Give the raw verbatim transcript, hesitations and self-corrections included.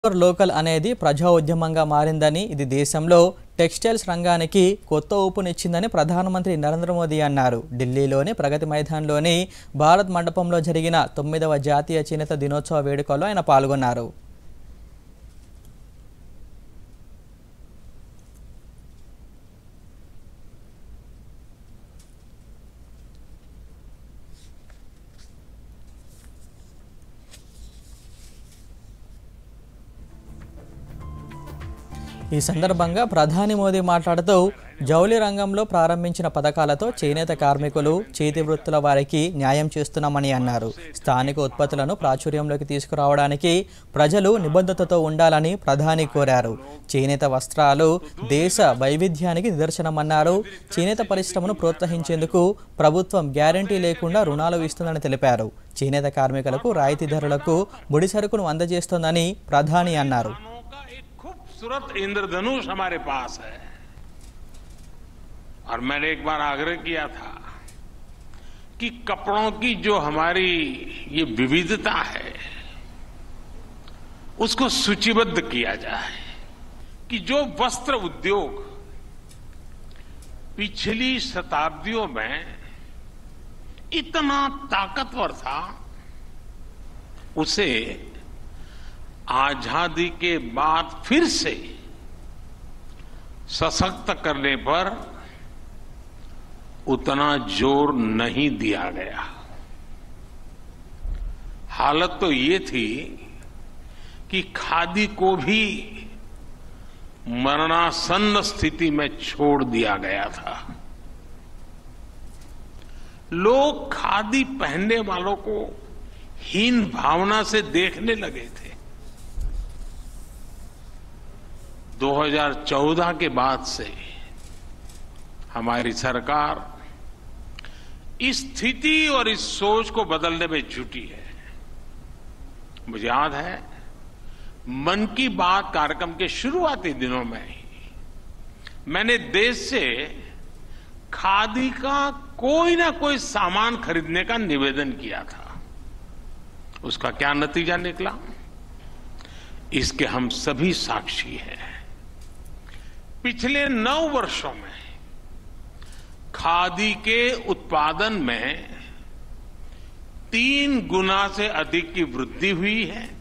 Local అనేది ప్రజా ఉద్యమంగా మారిందని ఇది దేశంలో టెక్స్టైల్స్ రంగానికి కొత్త ఊపునిచ్చిందని ప్రధానమంత్రి నరేంద్ర మోదీ అన్నారు. ఢిల్లీలోని ప్రగతి మైదాన్లోని భారత్ మండపంలో జరిగిన తొమ్మిదవ జాతీయ చేనేత దినోత్సవ వేడుకల్లో ఆయన పాల్గొన్నారు. ఈ సందర్భంగా ప్రధాని మోదీ మాట్లాడుతూ జౌళి రంగంలో ప్రారంభించిన పథకాలతో చేనేత కార్మికులు, చేతి వృత్తుల వారికి న్యాయం చేస్తున్నామని అన్నారు. స్థానిక ఉత్పత్తులను ప్రాచుర్యంలోకి తీసుకురావడానికి ప్రజలు నిబద్ధతతో ఉండాలని ప్రధాని కోరారు. చేనేత వస్త్రాలు దేశ వైవిధ్యానికి నిదర్శనమన్నారు. చేనేత పరిశ్రమను ప్రోత్సహించేందుకు ప్రభుత్వం గ్యారంటీ లేకుండా రుణాలు ఇస్తుందని తెలిపారు. చేనేత కార్మికులకు రాయితీ ధరలకు ముడి సరుకును అందజేస్తోందని ప్రధాని అన్నారు. खूबसूरत इंद्रधनुष हमारे पास है और मैंने एक बार आग्रह किया था कि कपड़ों की जो हमारी ये विविधता है उसको सूचीबद्ध किया जाए कि जो वस्त्र उद्योग पिछली शताब्दियों में इतना ताकतवर था उसे आजादी के बाद फिर से सशक्त करने पर उतना जोर नहीं दिया गया. हालत तो ये थी कि खादी को भी मरणासन्न स्थिति में छोड़ दिया गया था. लोग खादी पहनने वालों को हीन भावना से देखने लगे थे. दो हज़ार चौदह के बाद से हमारी सरकार इस स्थिति और इस सोच को बदलने में जुटी है. मुझे याद है मन की बात कार्यक्रम के शुरुआती दिनों में ही मैंने देश से खादी का कोई ना कोई सामान खरीदने का निवेदन किया था. उसका क्या नतीजा निकला इसके हम सभी साक्षी हैं. पिछले नौ वर्षों में खादी के उत्पादन में तीन गुना से अधिक की वृद्धि हुई है.